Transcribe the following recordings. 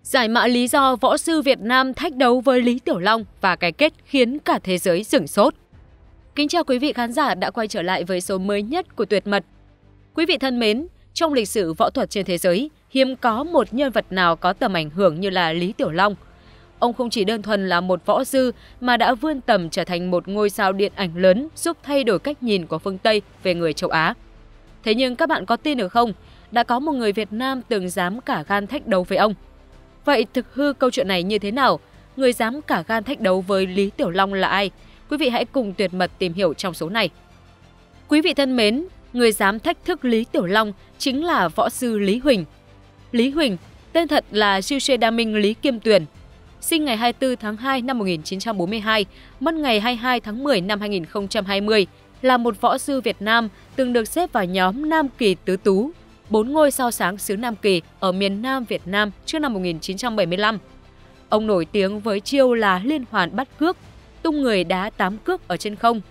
Giải mã lý do võ sư Việt Nam thách đấu với Lý Tiểu Long và cái kết khiến cả thế giới sửng sốt. Kính chào quý vị khán giả đã quay trở lại với số mới nhất của Tuyệt Mật. Quý vị thân mến, trong lịch sử võ thuật trên thế giới, hiếm có một nhân vật nào có tầm ảnh hưởng như là Lý Tiểu Long. Ông không chỉ đơn thuần là một võ sư mà đã vươn tầm trở thành một ngôi sao điện ảnh lớn giúp thay đổi cách nhìn của phương Tây về người châu Á. Thế nhưng các bạn có tin được không? Đã có một người Việt Nam từng dám cả gan thách đấu với ông. Vậy thực hư câu chuyện này như thế nào? Người dám cả gan thách đấu với Lý Tiểu Long là ai? Quý vị hãy cùng Tuyệt Mật tìm hiểu trong số này. Quý vị thân mến, người dám thách thức Lý Tiểu Long chính là võ sư Lý Huỳnh. Lý Huỳnh, tên thật là Diêu Xê Đa Minh Lý Kiêm Tuyền. Sinh ngày 24 tháng 2 năm 1942, mất ngày 22 tháng 10 năm 2020, là một võ sư Việt Nam từng được xếp vào nhóm Nam Kỳ Tứ Tú, 4 ngôi sao sáng xứ Nam Kỳ ở miền Nam Việt Nam trước năm 1975. Ông nổi tiếng với chiêu là liên hoàn bắt cước, tung người đá 8 cước ở trên không.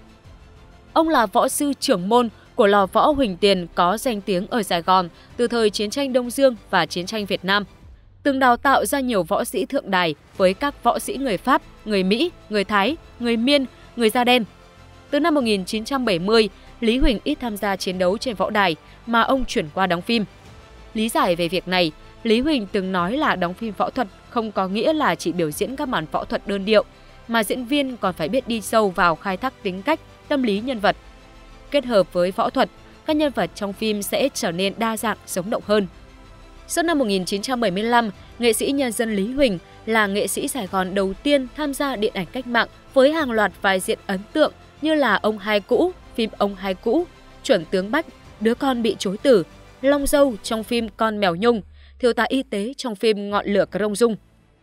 Ông là võ sư trưởng môn của lò võ Huỳnh Tiền có danh tiếng ở Sài Gòn từ thời chiến tranh Đông Dương và chiến tranh Việt Nam. Từng đào tạo ra nhiều võ sĩ thượng đài với các võ sĩ người Pháp, người Mỹ, người Thái, người Miên, người da đen. Từ năm 1970, Lý Huỳnh ít tham gia chiến đấu trên võ đài mà ông chuyển qua đóng phim. Lý giải về việc này, Lý Huỳnh từng nói là đóng phim võ thuật không có nghĩa là chỉ biểu diễn các màn võ thuật đơn điệu, mà diễn viên còn phải biết đi sâu vào khai thác tính cách, tâm lý nhân vật. Kết hợp với võ thuật, các nhân vật trong phim sẽ trở nên đa dạng, sống động hơn. Sau năm 1975, nghệ sĩ nhân dân Lý Huỳnh là nghệ sĩ Sài Gòn đầu tiên tham gia điện ảnh cách mạng với hàng loạt vai diễn ấn tượng như là Ông Hai Cũ, phim Ông Hai Cũ, Chuẩn tướng Bách, Đứa con bị chối tử, Long Dâu trong phim Con mèo Nhung, Thiếu tá y tế trong phim Ngọn lửa Crong Dung.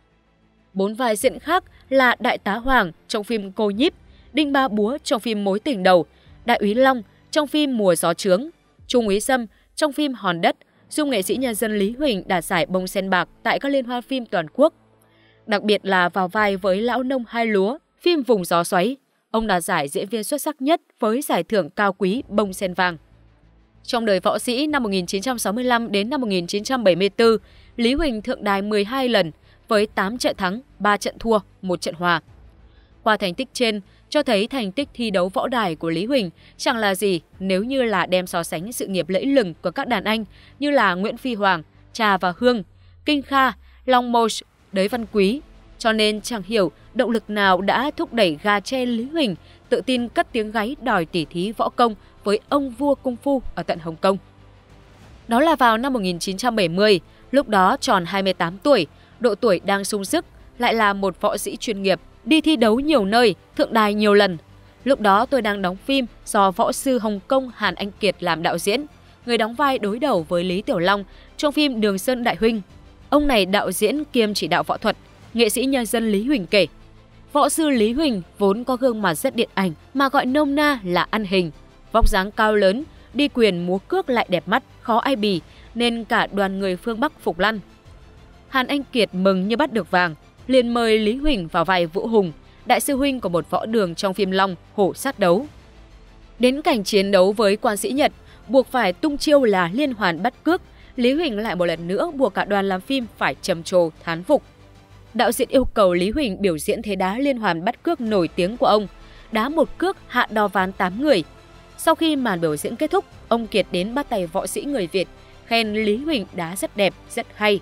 4 vai diễn khác là Đại tá Hoàng trong phim Cô Nhíp, Đinh Ba Búa trong phim Mối tình đầu, Đại úy Long trong phim Mùa gió trướng, Trung úy Sâm trong phim Hòn đất, giúp nghệ sĩ nhân dân Lý Huỳnh đạt giải Bông Sen Bạc tại các liên hoan phim toàn quốc. Đặc biệt là vào vai với Lão Nông Hai Lúa, phim Vùng gió xoáy, ông đạt giải diễn viên xuất sắc nhất với giải thưởng cao quý Bông Sen Vàng. Trong đời võ sĩ năm 1965 đến năm 1974, Lý Huỳnh thượng đài 12 lần với 8 trận thắng, 3 trận thua, 1 trận hòa. Qua thành tích trên, cho thấy thành tích thi đấu võ đài của Lý Huỳnh chẳng là gì nếu như là đem so sánh sự nghiệp lẫy lừng của các đàn anh như là Nguyễn Phi Hoàng, Trà và Hương, Kinh Kha, Long Mosh, Đới Văn Quý. Cho nên chẳng hiểu động lực nào đã thúc đẩy gà tre Lý Huỳnh tự tin cất tiếng gáy đòi tỉ thí võ công với ông vua Cung Phu ở tận Hồng Kông. Đó là vào năm 1970, lúc đó tròn 28 tuổi, độ tuổi đang sung sức, lại là một võ sĩ chuyên nghiệp, đi thi đấu nhiều nơi, thượng đài nhiều lần. Lúc đó tôi đang đóng phim do võ sư Hồng Kông Hàn Anh Kiệt làm đạo diễn, người đóng vai đối đầu với Lý Tiểu Long trong phim Đường Sơn Đại Huynh. Ông này đạo diễn kiêm chỉ đạo võ thuật, nghệ sĩ nhân dân Lý Huỳnh kể. Võ sư Lý Huỳnh vốn có gương mặt rất điện ảnh mà gọi nôm na là ăn hình, vóc dáng cao lớn, đi quyền múa cước lại đẹp mắt, khó ai bì, nên cả đoàn người phương Bắc phục lăn. Hàn Anh Kiệt mừng như bắt được vàng, liền mời Lý Huỳnh vào vai Vũ Hùng, đại sư huynh của một võ đường trong phim Long, Hổ sát đấu. Đến cảnh chiến đấu với quan sĩ Nhật, buộc phải tung chiêu là liên hoàn bắt cước, Lý Huỳnh lại một lần nữa buộc cả đoàn làm phim phải trầm trồ thán phục. Đạo diễn yêu cầu Lý Huỳnh biểu diễn thế đá liên hoàn bắt cước nổi tiếng của ông, đá một cước hạ đo ván 8 người. Sau khi màn biểu diễn kết thúc, ông Kiệt đến bắt tay võ sĩ người Việt, khen Lý Huỳnh đá rất đẹp, rất hay.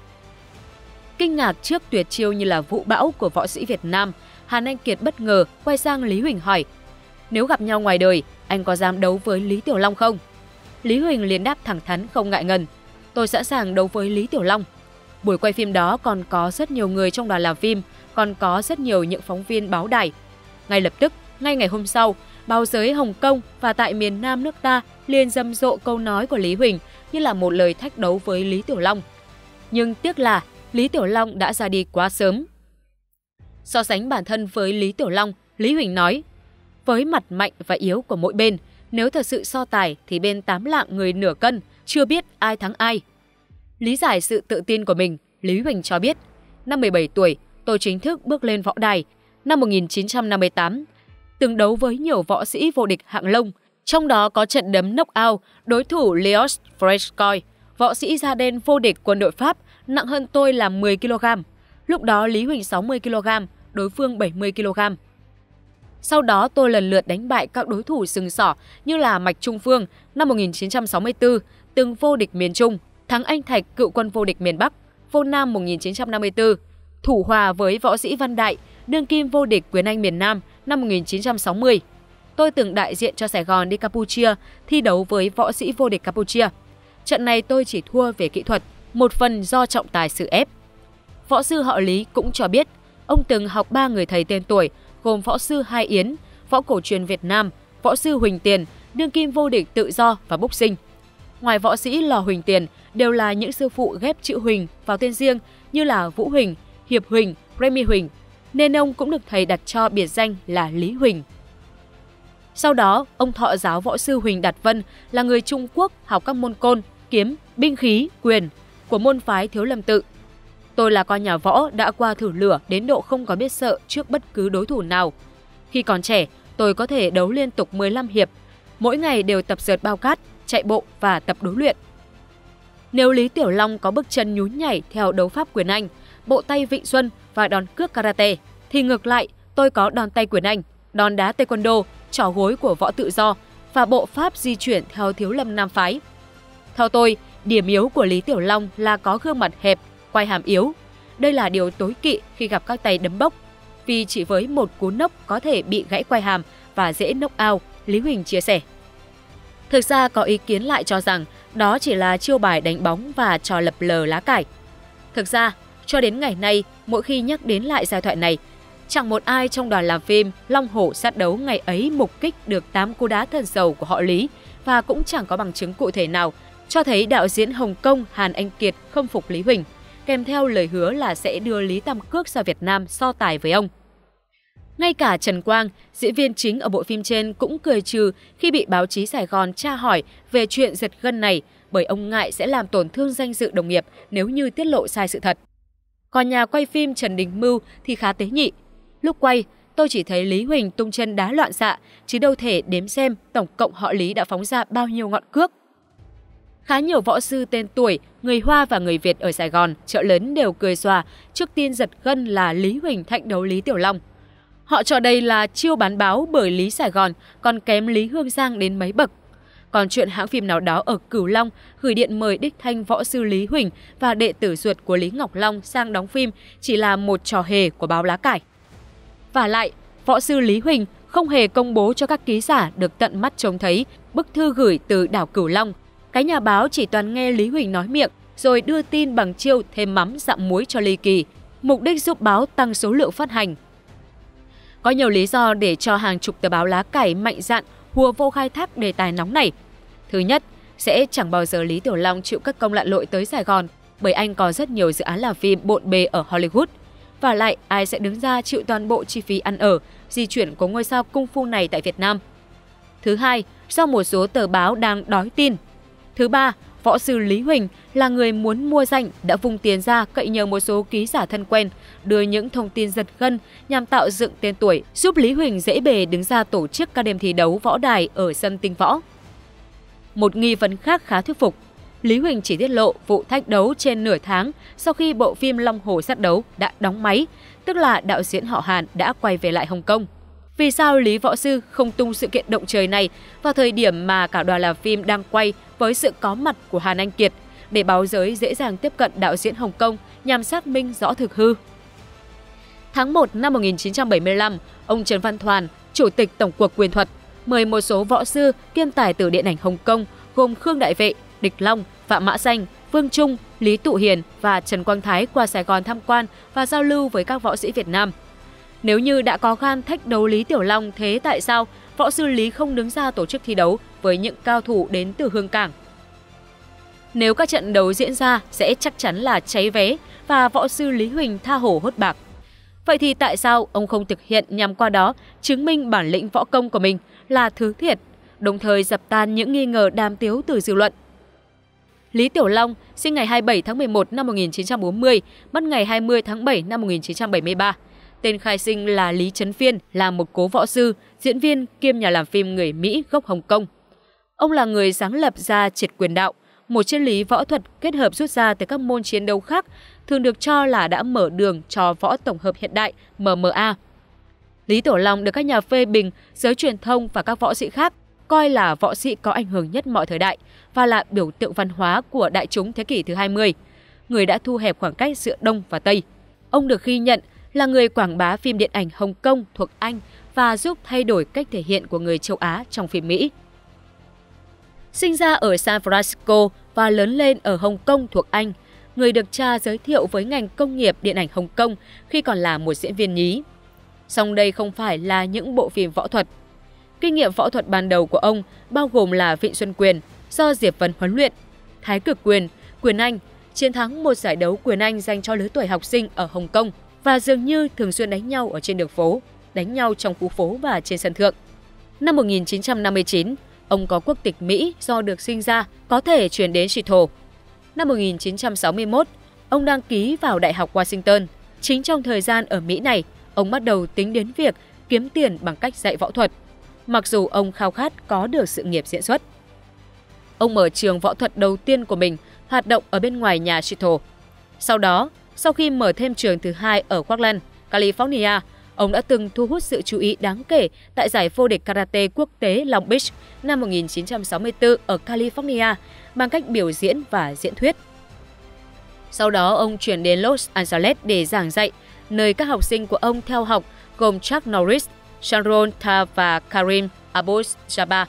Kinh ngạc trước tuyệt chiêu như là vũ bão của võ sĩ Việt Nam, Hàn Anh Kiệt bất ngờ quay sang Lý Huỳnh hỏi: "Nếu gặp nhau ngoài đời, anh có dám đấu với Lý Tiểu Long không?" Lý Huỳnh liền đáp thẳng thắn không ngại ngần: "Tôi sẵn sàng đấu với Lý Tiểu Long." Buổi quay phim đó còn có rất nhiều người trong đoàn làm phim, còn có rất nhiều những phóng viên báo đài. Ngay lập tức, ngay ngày hôm sau, báo giới Hồng Kông và tại miền Nam nước ta liền rầm rộ câu nói của Lý Huỳnh như là một lời thách đấu với Lý Tiểu Long. Nhưng tiếc là Lý Tiểu Long đã ra đi quá sớm. So sánh bản thân với Lý Tiểu Long, Lý Huỳnh nói: "Với mặt mạnh và yếu của mỗi bên, nếu thật sự so tài thì bên 8 lạng người nửa cân, chưa biết ai thắng ai." Lý giải sự tự tin của mình, Lý Huỳnh cho biết: "Năm 17 tuổi, tôi chính thức bước lên võ đài. Năm 1958, từng đấu với nhiều võ sĩ vô địch hạng lông, trong đó có trận đấm knock-out đối thủ Leos Frescoy, võ sĩ da đen vô địch quân đội Pháp, nặng hơn tôi là 10 kg. Lúc đó Lý Huỳnh 60 kg, đối phương 70 kg. Sau đó tôi lần lượt đánh bại các đối thủ sừng sỏ như là Mạch Trung Phương năm 1964, từng vô địch miền Trung, thắng Anh Thạch, cựu quân vô địch miền Bắc, vô Nam 1954, thủ hòa với võ sĩ Văn Đại, đương kim vô địch quyền Anh miền Nam năm 1960. Tôi từng đại diện cho Sài Gòn đi Campuchia, thi đấu với võ sĩ vô địch Campuchia. Trận này tôi chỉ thua về kỹ thuật, một phần do trọng tài xử ép. Võ sư họ Lý cũng cho biết, ông từng học 3 người thầy tên tuổi, gồm võ sư Hai Yến, võ cổ truyền Việt Nam, võ sư Huỳnh Tiền, đương kim vô địch tự do và boxing. Ngoài võ sĩ Lò Huỳnh Tiền, đều là những sư phụ ghép chữ Huỳnh vào tên riêng như là Vũ Huỳnh, Hiệp Huỳnh, Remy Huỳnh, nên ông cũng được thầy đặt cho biệt danh là Lý Huỳnh. Sau đó, ông thọ giáo võ sư Huỳnh Đạt Vân là người Trung Quốc học các môn côn, kiếm, binh khí, quyền của môn phái Thiếu Lâm Tự. Tôi là con nhà võ đã qua thử lửa đến độ không có biết sợ trước bất cứ đối thủ nào. Khi còn trẻ, tôi có thể đấu liên tục 15 hiệp, mỗi ngày đều tập rượt bao cát, chạy bộ và tập đối luyện. Nếu Lý Tiểu Long có bước chân nhún nhảy theo đấu pháp quyền Anh, bộ tay Vịnh Xuân và đòn cước karate, thì ngược lại tôi có đòn tay quyền Anh, đòn đá taekwondo, trỏ gối của võ tự do và bộ pháp di chuyển theo Thiếu Lâm Nam phái. Theo tôi, điểm yếu của Lý Tiểu Long là có gương mặt hẹp, quai hàm yếu. Đây là điều tối kỵ khi gặp các tay đấm bốc, vì chỉ với một cú nốc có thể bị gãy quai hàm và dễ knock out, Lý Huỳnh chia sẻ. Thực ra có ý kiến lại cho rằng đó chỉ là chiêu bài đánh bóng và trò lập lờ lá cải. Thực ra, cho đến ngày nay, mỗi khi nhắc đến lại giai thoại này, chẳng một ai trong đoàn làm phim Long Hổ sát đấu ngày ấy mục kích được 8 cú đá thần sầu của họ Lý, và cũng chẳng có bằng chứng cụ thể nào cho thấy đạo diễn Hồng Kông Hàn Anh Kiệt không phục Lý Huỳnh, kèm theo lời hứa là sẽ đưa Lý Tam Cước ra Việt Nam so tài với ông. Ngay cả Trần Quang, diễn viên chính ở bộ phim trên cũng cười trừ khi bị báo chí Sài Gòn tra hỏi về chuyện giật gân này, bởi ông ngại sẽ làm tổn thương danh dự đồng nghiệp nếu như tiết lộ sai sự thật. Còn nhà quay phim Trần Đình Mưu thì khá tế nhị. Lúc quay, tôi chỉ thấy Lý Huỳnh tung chân đá loạn xạ, chứ đâu thể đếm xem tổng cộng họ Lý đã phóng ra bao nhiêu ngọn cước. Khá nhiều võ sư tên tuổi, người Hoa và người Việt ở Sài Gòn, Chợ Lớn đều cười xòa trước tin giật gân là Lý Huỳnh thách đấu Lý Tiểu Long. Họ cho đây là chiêu bán báo bởi Lý Sài Gòn còn kém Lý Hương Giang đến mấy bậc. Còn chuyện hãng phim nào đó ở Cửu Long gửi điện mời đích thanh võ sư Lý Huỳnh và đệ tử ruột của Lý Ngọc Long sang đóng phim chỉ là một trò hề của báo lá cải. Vả lại, võ sư Lý Huỳnh không hề công bố cho các ký giả được tận mắt trông thấy bức thư gửi từ đảo Cửu Long. Cái nhà báo chỉ toàn nghe Lý Huỳnh nói miệng rồi đưa tin bằng chiêu thêm mắm dặm muối cho ly kỳ, mục đích giúp báo tăng số lượng phát hành. Có nhiều lý do để cho hàng chục tờ báo lá cải mạnh dạn hùa vô khai thác đề tài nóng này. Thứ nhất, sẽ chẳng bao giờ Lý Tiểu Long chịu cất công lặn lội tới Sài Gòn, bởi anh có rất nhiều dự án làm phim bộn bề ở Hollywood. Và lại, ai sẽ đứng ra chịu toàn bộ chi phí ăn ở, di chuyển của ngôi sao cung phu này tại Việt Nam. Thứ hai, do một số tờ báo đang đói tin. Thứ ba, võ sư Lý Huỳnh là người muốn mua danh đã vùng tiền ra cậy nhờ một số ký giả thân quen, đưa những thông tin giật gân nhằm tạo dựng tên tuổi, giúp Lý Huỳnh dễ bề đứng ra tổ chức các đêm thi đấu võ đài ở sân Tinh Võ. Một nghi vấn khác khá thuyết phục. Lý Huỳnh chỉ tiết lộ vụ thách đấu trên nửa tháng sau khi bộ phim Long Hổ sát đấu đã đóng máy, tức là đạo diễn họ Hàn đã quay về lại Hồng Kông. Vì sao Lý Võ Sư không tung sự kiện động trời này vào thời điểm mà cả đoàn làm phim đang quay với sự có mặt của Hàn Anh Kiệt, để báo giới dễ dàng tiếp cận đạo diễn Hồng Kông nhằm xác minh rõ thực hư? Tháng 1 năm 1975, ông Trần Văn Thoàn, Chủ tịch Tổng cục Quyền thuật, mời một số võ sư kiêm tài tử điện ảnh Hồng Kông gồm Khương Đại Vệ, Địch Long, Phạm Mã Danh, Vương Trung, Lý Tụ Hiền và Trần Quang Thái qua Sài Gòn tham quan và giao lưu với các võ sĩ Việt Nam. Nếu như đã có gan thách đấu Lý Tiểu Long, thế tại sao võ sư Lý không đứng ra tổ chức thi đấu với những cao thủ đến từ Hương Cảng? Nếu các trận đấu diễn ra sẽ chắc chắn là cháy vé và võ sư Lý Huỳnh tha hồ hốt bạc. Vậy thì tại sao ông không thực hiện nhằm qua đó chứng minh bản lĩnh võ công của mình là thứ thiệt, đồng thời dập tan những nghi ngờ đàm tiếu từ dư luận? Lý Tiểu Long sinh ngày 27 tháng 11 năm 1940, mất ngày 20 tháng 7 năm 1973. Tên khai sinh là Lý Trấn Phiên, là một cố võ sư, diễn viên kiêm nhà làm phim người Mỹ gốc Hồng Kông. Ông là người sáng lập ra Triệt Quyền Đạo, một triết lý võ thuật kết hợp rút ra từ các môn chiến đấu khác, thường được cho là đã mở đường cho võ tổng hợp hiện đại MMA. Lý Tiểu Long được các nhà phê bình, giới truyền thông và các võ sĩ khác coi là võ sĩ có ảnh hưởng nhất mọi thời đại và là biểu tượng văn hóa của đại chúng thế kỷ thứ 20, người đã thu hẹp khoảng cách giữa Đông và Tây. Ông được ghi nhận là người quảng bá phim điện ảnh Hồng Kông thuộc Anh và giúp thay đổi cách thể hiện của người châu Á trong phim Mỹ. Sinh ra ở San Francisco và lớn lên ở Hồng Kông thuộc Anh, người được cha giới thiệu với ngành công nghiệp điện ảnh Hồng Kông khi còn là một diễn viên nhí. Song đây không phải là những bộ phim võ thuật. Kinh nghiệm võ thuật ban đầu của ông bao gồm là Vịnh Xuân Quyền do Diệp Vân huấn luyện, Thái Cực Quyền, Quyền Anh, chiến thắng một giải đấu quyền Anh dành cho lứa tuổi học sinh ở Hồng Kông và dường như thường xuyên đánh nhau ở trên đường phố, đánh nhau trong khu phố và trên sân thượng. Năm 1959, ông có quốc tịch Mỹ do được sinh ra, có thể chuyển đến Seattle. Năm 1961, ông đăng ký vào Đại học Washington. Chính trong thời gian ở Mỹ này, ông bắt đầu tính đến việc kiếm tiền bằng cách dạy võ thuật, mặc dù ông khao khát có được sự nghiệp diễn xuất. Ông mở trường võ thuật đầu tiên của mình, hoạt động ở bên ngoài nhà Seattle. Sau đó, sau khi mở thêm trường thứ hai ở Oakland, California, ông đã từng thu hút sự chú ý đáng kể tại giải vô địch karate quốc tế Long Beach năm 1964 ở California bằng cách biểu diễn và diễn thuyết. Sau đó, ông chuyển đến Los Angeles để giảng dạy, nơi các học sinh của ông theo học gồm Chuck Norris, Sharon Tha và Karim Abdul-Jabbar.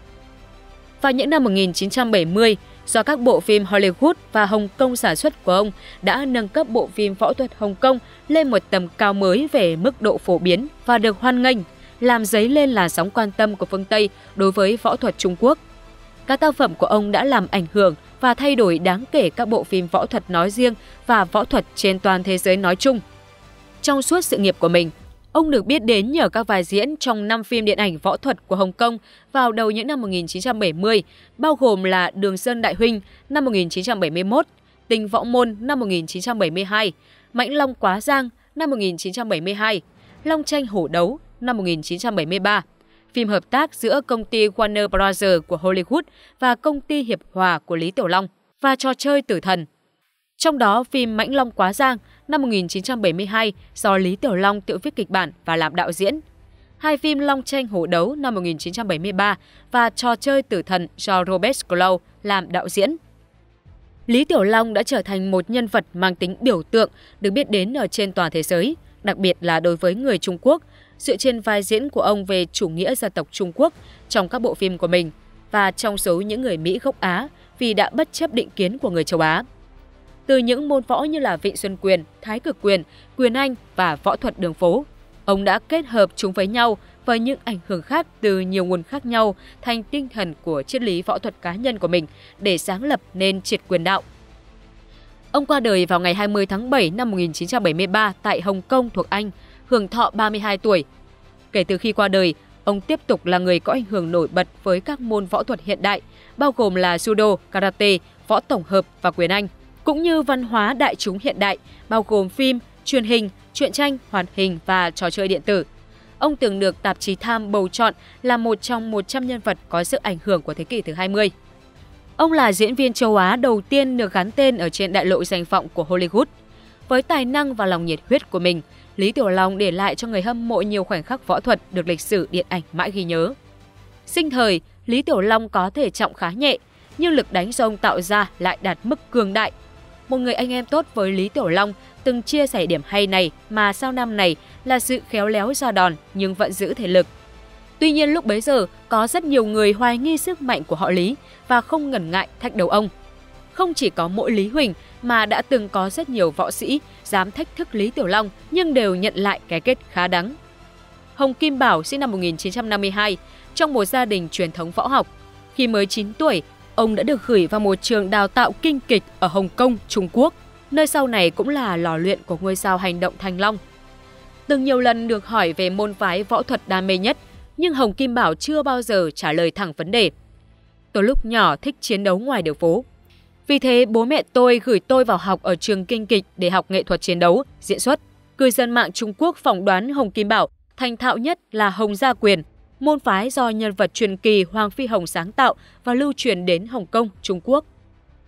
Vào những năm 1970, do các bộ phim Hollywood và Hồng Kông sản xuất của ông đã nâng cấp bộ phim võ thuật Hồng Kông lên một tầm cao mới về mức độ phổ biến và được hoan nghênh, làm dấy lên làn sóng quan tâm của phương Tây đối với võ thuật Trung Quốc. Các tác phẩm của ông đã làm ảnh hưởng và thay đổi đáng kể các bộ phim võ thuật nói riêng và võ thuật trên toàn thế giới nói chung. Trong suốt sự nghiệp của mình, ông được biết đến nhờ các vai diễn trong 5 phim điện ảnh võ thuật của Hồng Kông vào đầu những năm 1970, bao gồm là Đường Sơn Đại Huynh năm 1971, Tình Võ Môn năm 1972, Mãnh Long Quá Giang năm 1972, Long Tranh Hổ Đấu năm 1973, phim hợp tác giữa công ty Warner Bros. Của Hollywood và công ty Hiệp Hòa của Lý Tiểu Long và Trò chơi Tử Thần. Trong đó, phim Mãnh Long Quá Giang năm 1972 do Lý Tiểu Long tự viết kịch bản và làm đạo diễn. Hai phim Long Tranh Hổ Đấu năm 1973 và Trò chơi Tử Thần do Robert Clough làm đạo diễn. Lý Tiểu Long đã trở thành một nhân vật mang tính biểu tượng được biết đến ở trên toàn thế giới, đặc biệt là đối với người Trung Quốc, dựa trên vai diễn của ông về chủ nghĩa dân tộc Trung Quốc trong các bộ phim của mình và trong số những người Mỹ gốc Á vì đã bất chấp định kiến của người châu Á. Từ những môn võ như là Vịnh Xuân Quyền, Thái Cực Quyền, Quyền Anh và võ thuật đường phố, ông đã kết hợp chúng với nhau với những ảnh hưởng khác từ nhiều nguồn khác nhau thành tinh thần của triết lý võ thuật cá nhân của mình để sáng lập nên Triệt Quyền Đạo. Ông qua đời vào ngày 20 tháng 7 năm 1973 tại Hồng Kông thuộc Anh, hưởng thọ 32 tuổi. Kể từ khi qua đời, ông tiếp tục là người có ảnh hưởng nổi bật với các môn võ thuật hiện đại, bao gồm là judo, karate, võ tổng hợp và quyền Anh, cũng như văn hóa đại chúng hiện đại, bao gồm phim, truyền hình, truyện tranh, hoạt hình và trò chơi điện tử. Ông từng được tạp chí Time bầu chọn là một trong 100 nhân vật có sức ảnh hưởng của thế kỷ thứ 20. Ông là diễn viên châu Á đầu tiên được gắn tên ở trên đại lộ danh vọng của Hollywood. Với tài năng và lòng nhiệt huyết của mình, Lý Tiểu Long để lại cho người hâm mộ nhiều khoảnh khắc võ thuật được lịch sử điện ảnh mãi ghi nhớ. Sinh thời, Lý Tiểu Long có thể trọng khá nhẹ, nhưng lực đánh do ông tạo ra lại đạt mức cường đại. Một người anh em tốt với Lý Tiểu Long từng chia sẻ điểm hay này mà sau năm này là sự khéo léo ra đòn nhưng vẫn giữ thể lực. Tuy nhiên lúc bấy giờ có rất nhiều người hoài nghi sức mạnh của họ Lý và không ngần ngại thách đấu ông. Không chỉ có mỗi Lý Huỳnh mà đã từng có rất nhiều võ sĩ dám thách thức Lý Tiểu Long nhưng đều nhận lại cái kết khá đắng. Hồng Kim Bảo sinh năm 1952 trong một gia đình truyền thống võ học. Khi mới 9 tuổi, ông đã được gửi vào một trường đào tạo kinh kịch ở Hồng Kông, Trung Quốc, nơi sau này cũng là lò luyện của ngôi sao hành động Thành Long. Từng nhiều lần được hỏi về môn phái võ thuật đam mê nhất, nhưng Hồng Kim Bảo chưa bao giờ trả lời thẳng vấn đề. Tôi lúc nhỏ thích chiến đấu ngoài đường phố. Vì thế bố mẹ tôi gửi tôi vào học ở trường kinh kịch để học nghệ thuật chiến đấu, diễn xuất. Cư dân mạng Trung Quốc phỏng đoán Hồng Kim Bảo thành thạo nhất là Hồng Gia Quyền, môn phái do nhân vật truyền kỳ Hoàng Phi Hồng sáng tạo và lưu truyền đến Hồng Kông, Trung Quốc.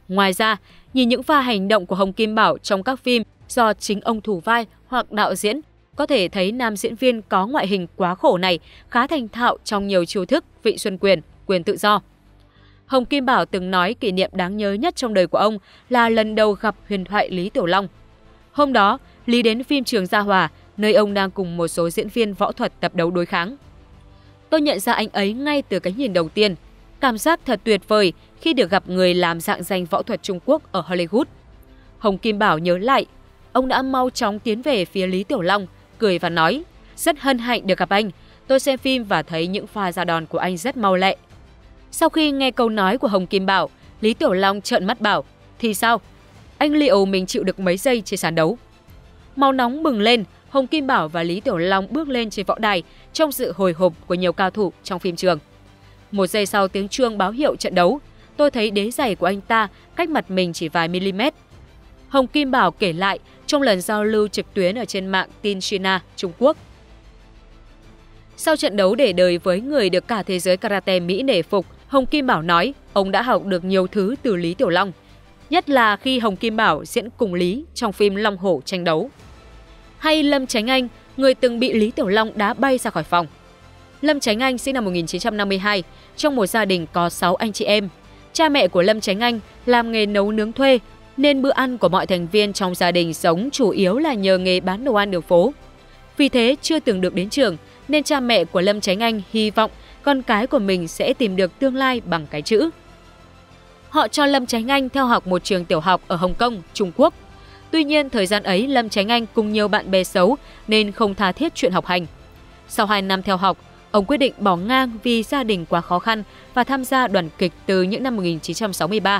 Ngoài ra, nhìn những pha hành động của Hồng Kim Bảo trong các phim do chính ông thủ vai hoặc đạo diễn, có thể thấy nam diễn viên có ngoại hình quá khổ này khá thành thạo trong nhiều chiêu thức vị xuân quyền, quyền tự do. Hồng Kim Bảo từng nói kỷ niệm đáng nhớ nhất trong đời của ông là lần đầu gặp huyền thoại Lý Tiểu Long. Hôm đó, Lý đến phim Trường Gia Hòa, nơi ông đang cùng một số diễn viên võ thuật tập đấu đối kháng. Tôi nhận ra anh ấy ngay từ cái nhìn đầu tiên. Cảm giác thật tuyệt vời khi được gặp người làm rạng danh võ thuật Trung Quốc ở Hollywood. Hồng Kim Bảo nhớ lại, ông đã mau chóng tiến về phía Lý Tiểu Long, cười và nói, rất hân hạnh được gặp anh, tôi xem phim và thấy những pha ra đòn của anh rất mau lẹ. Sau khi nghe câu nói của Hồng Kim Bảo, Lý Tiểu Long trợn mắt bảo, thì sao? Anh liệu mình chịu được mấy giây trên sàn đấu? Máu nóng bừng lên, Hồng Kim Bảo và Lý Tiểu Long bước lên trên võ đài trong sự hồi hộp của nhiều cao thủ trong phim trường. 1 giây sau tiếng chuông báo hiệu trận đấu, tôi thấy đế giày của anh ta cách mặt mình chỉ vài mm. Hồng Kim Bảo kể lại trong lần giao lưu trực tuyến ở trên mạng Tin China, Trung Quốc. Sau trận đấu để đời với người được cả thế giới karate Mỹ nể phục, Hồng Kim Bảo nói ông đã học được nhiều thứ từ Lý Tiểu Long, nhất là khi Hồng Kim Bảo diễn cùng Lý trong phim Long Hổ tranh đấu. Hay Lâm Chánh Anh, người từng bị Lý Tiểu Long đá bay ra khỏi phòng. Lâm Chánh Anh sinh năm 1952, trong một gia đình có 6 anh chị em. Cha mẹ của Lâm Chánh Anh làm nghề nấu nướng thuê, nên bữa ăn của mọi thành viên trong gia đình sống chủ yếu là nhờ nghề bán đồ ăn đường phố. Vì thế chưa từng được đến trường, nên cha mẹ của Lâm Chánh Anh hy vọng con cái của mình sẽ tìm được tương lai bằng cái chữ. Họ cho Lâm Chánh Anh theo học một trường tiểu học ở Hồng Kông, Trung Quốc. Tuy nhiên, thời gian ấy Lâm Chánh Anh cùng nhiều bạn bè xấu nên không tha thiết chuyện học hành. Sau 2 năm theo học, ông quyết định bỏ ngang vì gia đình quá khó khăn và tham gia đoàn kịch từ những năm 1963.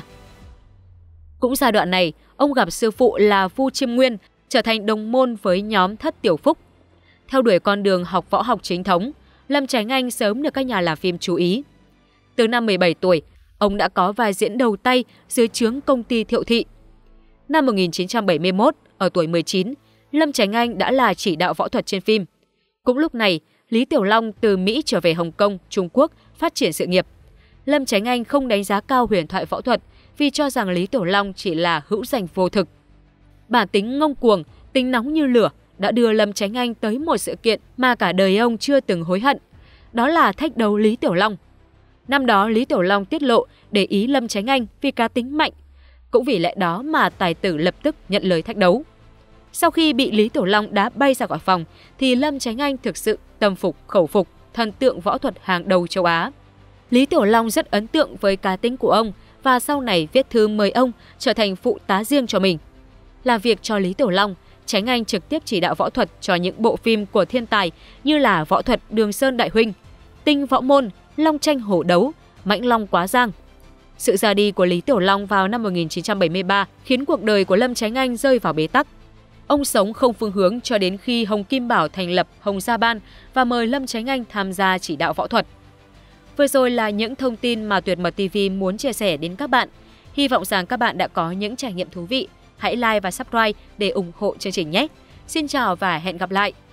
Cũng giai đoạn này, ông gặp sư phụ là Vu Chiêm Nguyên, trở thành đồng môn với nhóm Thất Tiểu Phúc. Theo đuổi con đường học võ học chính thống, Lâm Chánh Anh sớm được các nhà làm phim chú ý. Từ năm 17 tuổi, ông đã có vai diễn đầu tay dưới trướng công ty Thiệu Thị. Năm 1971, ở tuổi 19, Lâm Chánh Anh đã là chỉ đạo võ thuật trên phim. Cũng lúc này, Lý Tiểu Long từ Mỹ trở về Hồng Kông, Trung Quốc phát triển sự nghiệp. Lâm Chánh Anh không đánh giá cao huyền thoại võ thuật vì cho rằng Lý Tiểu Long chỉ là hữu danh vô thực. Bản tính ngông cuồng, tính nóng như lửa đã đưa Lâm Chánh Anh tới một sự kiện mà cả đời ông chưa từng hối hận. Đó là thách đấu Lý Tiểu Long. Năm đó Lý Tiểu Long tiết lộ để ý Lâm Chánh Anh vì cá tính mạnh. Cũng vì lẽ đó mà tài tử lập tức nhận lời thách đấu. Sau khi bị Lý Tiểu Long đá bay ra khỏi phòng thì Lâm Chánh Anh thực sự tâm phục khẩu phục, thần tượng võ thuật hàng đầu châu Á. Lý Tiểu Long rất ấn tượng với cá tính của ông và sau này viết thư mời ông trở thành phụ tá riêng cho mình. Làm việc cho Lý Tiểu Long, Chánh Anh trực tiếp chỉ đạo võ thuật cho những bộ phim của thiên tài như là Võ thuật Đường Sơn Đại Huynh, Tinh Võ Môn, Long Tranh Hổ Đấu, Mãnh Long Quá Giang. Sự ra đi của Lý Tiểu Long vào năm 1973 khiến cuộc đời của Lâm Chánh Anh rơi vào bế tắc. Ông sống không phương hướng cho đến khi Hồng Kim Bảo thành lập Hồng Gia Ban và mời Lâm Chánh Anh tham gia chỉ đạo võ thuật. Vừa rồi là những thông tin mà Tuyệt Mật TV muốn chia sẻ đến các bạn. Hy vọng rằng các bạn đã có những trải nghiệm thú vị. Hãy like và subscribe để ủng hộ chương trình nhé. Xin chào và hẹn gặp lại!